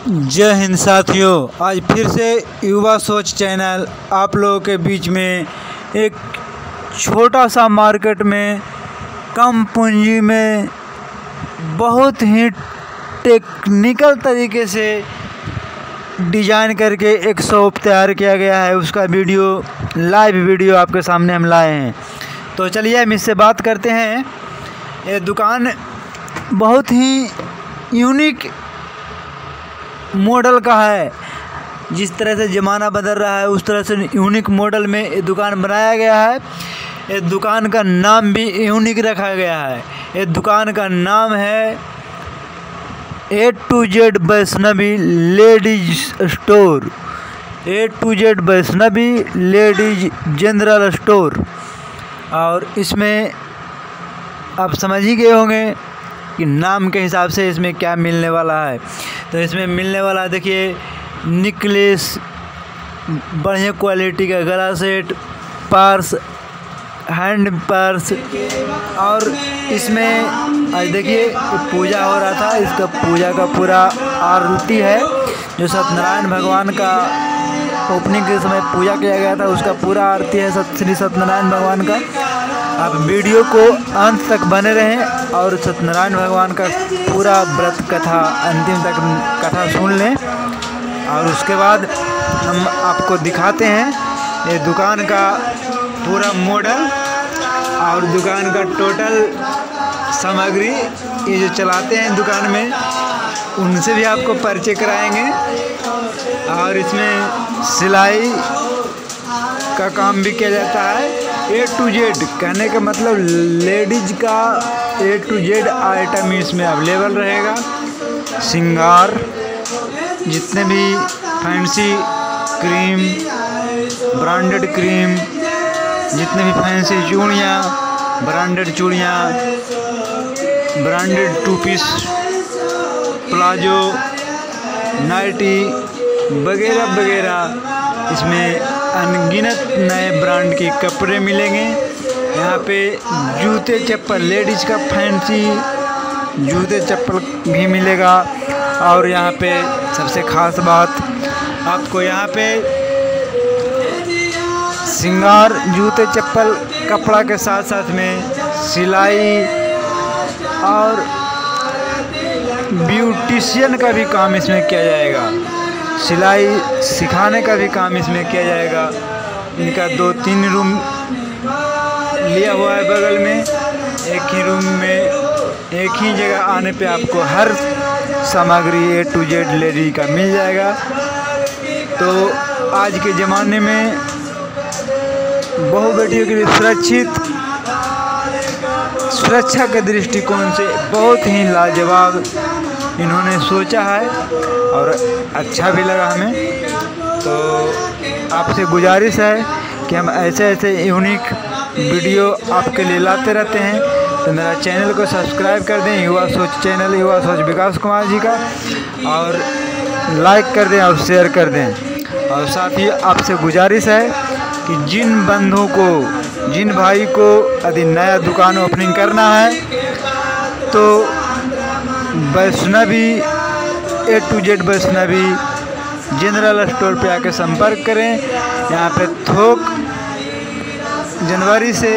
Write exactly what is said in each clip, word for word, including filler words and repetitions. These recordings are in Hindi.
जय हिंद साथियों, आज फिर से युवा सोच चैनल आप लोगों के बीच में एक छोटा सा मार्केट में कम पूंजी में बहुत ही टेक्निकल तरीके से डिजाइन करके एक शॉप तैयार किया गया है। उसका वीडियो लाइव वीडियो आपके सामने हम लाए हैं। तो चलिए हम इससे बात करते हैं। ये दुकान बहुत ही यूनिक मॉडल का है। जिस तरह से ज़माना बदल रहा है उस तरह से यूनिक मॉडल में ये दुकान बनाया गया है। ये दुकान का नाम भी यूनिक रखा गया है। ये दुकान का नाम है A to Z Vaishnavi ladies store, A to Z Vaishnavi ladies general store. और इसमें आप समझ ही गए होंगे कि नाम के हिसाब से इसमें क्या मिलने वाला है। तो इसमें मिलने वाला देखिए नेकलेस, बढ़िया क्वालिटी का गला सेट, पर्स, हैंड पर्स। और इसमें आज देखिए पूजा हो रहा था। इसका पूजा का पूरा आरती है जो सत्यनारायण भगवान का ओपनिंग के समय पूजा किया गया था, उसका पूरा आरती है सत श्री सत्यनारायण भगवान का। आप वीडियो को अंत तक बने रहें और सत्यनारायण भगवान का पूरा व्रत कथा अंतिम तक कथा सुन लें। और उसके बाद हम आपको दिखाते हैं ये दुकान का पूरा मॉडल और दुकान का टोटल सामग्री। ये जो चलाते हैं दुकान में उनसे भी आपको परिचय कराएंगे। और इसमें सिलाई का काम भी किया जाता है। ए टू जेड कहने का मतलब लेडीज का ए टू जेड आइटम इसमें अवेलेबल रहेगा। श्रृंगार, जितने भी फैंसी क्रीम, ब्रांडेड क्रीम, जितने भी फैंसी चूड़ियाँ, ब्रांडेड चूड़ियाँ, branded two piece, palazzo, nightie वगैरह वगैरह, इसमें अनगिनत नए ब्रांड के कपड़े मिलेंगे। यहाँ पे जूते चप्पल, लेडीज़ का फैंसी जूते चप्पल भी मिलेगा। और यहाँ पे सबसे ख़ास बात आपको यहाँ पे श्रृंगार, जूते चप्पल, कपड़ा के साथ साथ में सिलाई और ब्यूटिशियन का भी काम इसमें किया जाएगा। सिलाई सिखाने का भी काम इसमें किया जाएगा। इनका दो तीन रूम लिया हुआ है बगल में। एक ही रूम में एक ही जगह आने पे आपको हर सामग्री ए टू जेड लेडी का मिल जाएगा। तो आज के ज़माने में बहु बेटियों के लिए सुरक्षित सुरक्षा के दृष्टिकोण से बहुत ही लाजवाब इन्होंने सोचा है और अच्छा भी लगा हमें। तो आपसे गुजारिश है कि हम ऐसे ऐसे यूनिक वीडियो आपके लिए लाते रहते हैं। तो मेरा चैनल को सब्सक्राइब कर दें, युवा सोच चैनल युवा सोच विकास कुमार जी का, और लाइक कर दें और शेयर कर दें। और साथ ही आपसे गुजारिश है कि जिन बंधुओं को, जिन भाई को यदि नया दुकान ओपनिंग करना है तो Vaishnavi A to Z Vaishnavi general store पे आके संपर्क करें। यहाँ पे थोक जनवरी से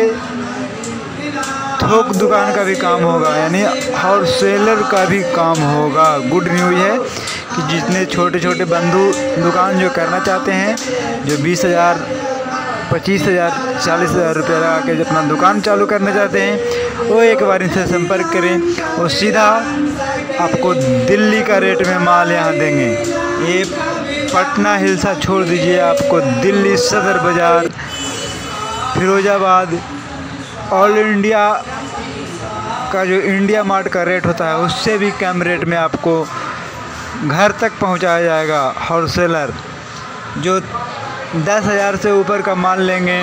थोक दुकान का भी काम होगा, यानी होलसेलर का भी काम होगा। गुड न्यूज़ है कि जितने छोटे छोटे बंधु दुकान जो करना चाहते हैं, जो बीस हज़ार पच्चीस हज़ार चालीस हज़ार रुपये लगा के अपना दुकान चालू करना चाहते हैं, वो एक बार इनसे संपर्क करें। वो सीधा आपको दिल्ली का रेट में माल यहाँ देंगे। ये पटना हिलसा छोड़ दीजिए, आपको दिल्ली सदर बाज़ार, फिरोज़ाबाद, ऑल इंडिया का जो इंडिया मार्ट का रेट होता है उससे भी कम रेट में आपको घर तक पहुँचाया जाएगा। होलसेलर जो दस हज़ार से ऊपर का माल लेंगे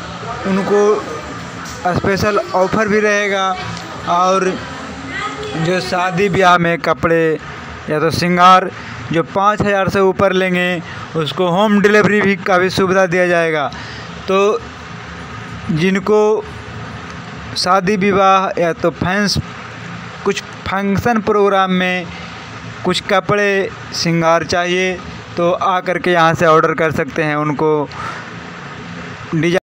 उनको स्पेशल ऑफ़र भी रहेगा। और जो शादी ब्याह में कपड़े या तो श्रृंगार जो पाँच हज़ार से ऊपर लेंगे उसको होम डिलीवरी भी का भी सुविधा दिया जाएगा। तो जिनको शादी विवाह या तो फैंस कुछ फंक्शन प्रोग्राम में कुछ कपड़े श्रृंगार चाहिए तो आ कर के यहाँ से ऑर्डर कर सकते हैं। उनको डिजाइन